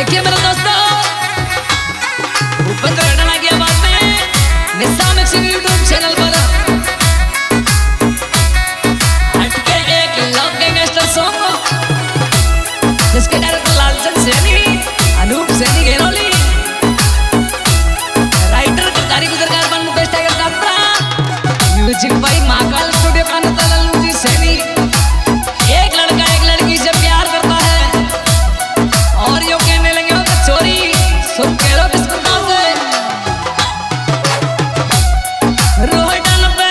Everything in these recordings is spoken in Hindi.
देखिए मेरे दोस्तों, भूपेंद्र हडना की आवाज में निशा मिक्सिंग यूट्यूब चैनल पर हटके एक लव गैंगस्टर सॉन्ग जिसके डायरेक्टर लालचंद सैनी, अनूप सैनी घेरोली, राइटर गिरधारी गुजरकार बन Mukesh Tiger Katra, music by Mahakal studio Kanta Lallu ji Saini. एक लड़का एक लड़की से प्यार करता है और यो कहने लगे हो कचोरी सुन के लो किस प्रकार से रोहडन पे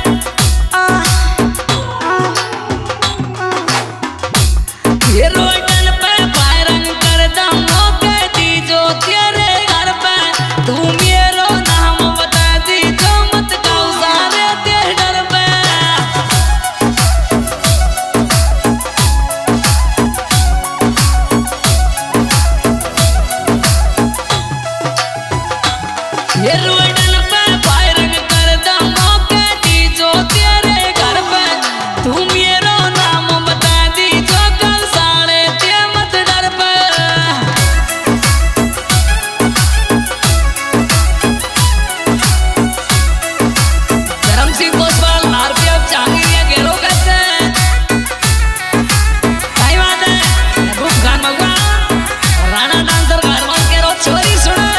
ये रोहडन पे फायरिंग कर दमो के दी जो तेरे घर पे तू मेरो नाम बता दी जो मत गाओ सारे तेरे डर पे ये रोहडन पे फायरिंग कर दमो के दी जो तेरे घर पे तू मेरो नाम बता दी जो कल सारे ते मत डर पे धर्म सिंह पोसवाल आरपीएफ जहांगीर घेरो कैसे सही बात है महबूब खान मगवा राणा डांसर घरवाल के रो छोरी सुने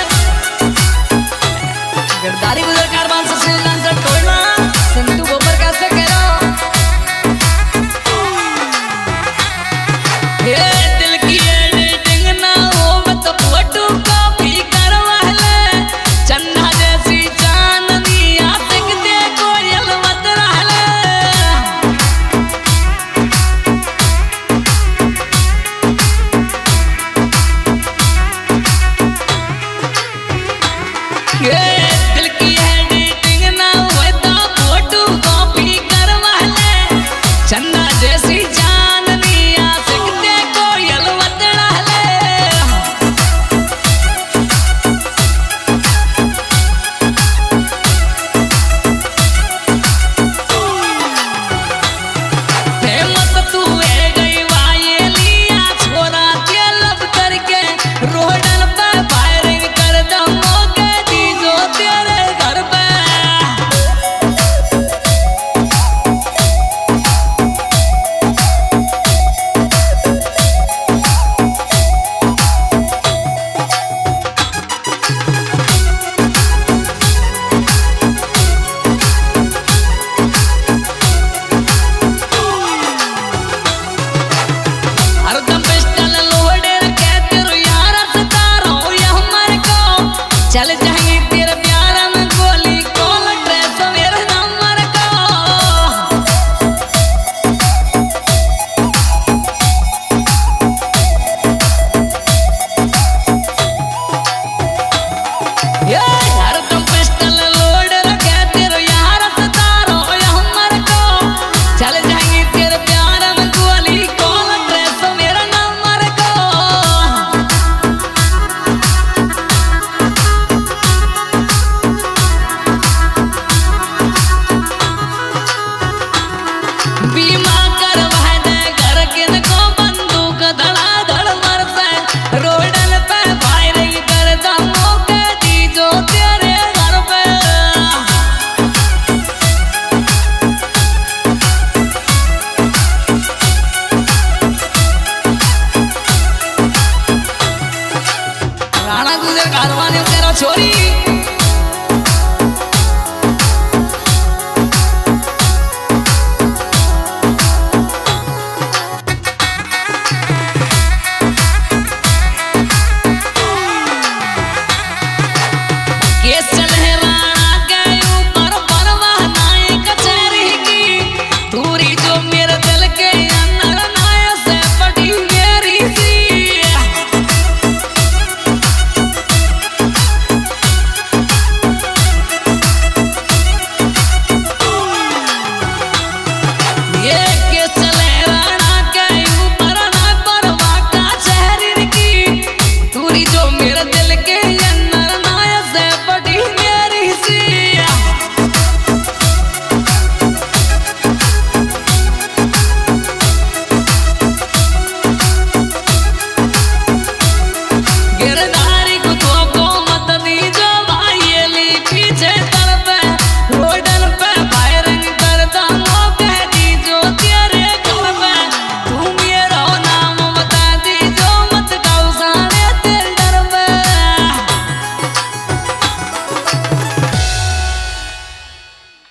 गिरधारी गुजरकार बाल सुशील डांसर टोलना सिंधु गोबर कैसे कह रहा ये दिल की एडिटिंग ना हो मत फोटो कॉपी करवा ले चन्ना जैसी चांदनी आशिक दे कोयल मत रह ले ये दिल की एडिटिंग ना हो तो फोटो कॉपी करवा ले चन्ना जैसी चांदनी आशिक दे कोयल मत रह ले फेमस तू है गई वाये लिया छोरा के लब करके रोहडन पे फायरिंग कर दमो के दी जो तेरे घर पे हरदम पिस्टल लोडे रखे तेरे यार सतारो ये हमारे को चल जाएंगे तेरे प्यार में गोली कॉल ड्रेस मेरे नंबर को ये हरदम पिस्टल लोडे रखे तेरे यार सतारो ये हमारे को चल जाएंगे तेरे प्यार में गोली कॉल ड्रेस मेरा नंबर को बीमा करवा दे घर किन को बंदूक धड़ा धड़ मर से रोडन पे फायरिंग कर दमो के दी जो तेरे घर पे राणा गुजर कारवाने तेरा छोरी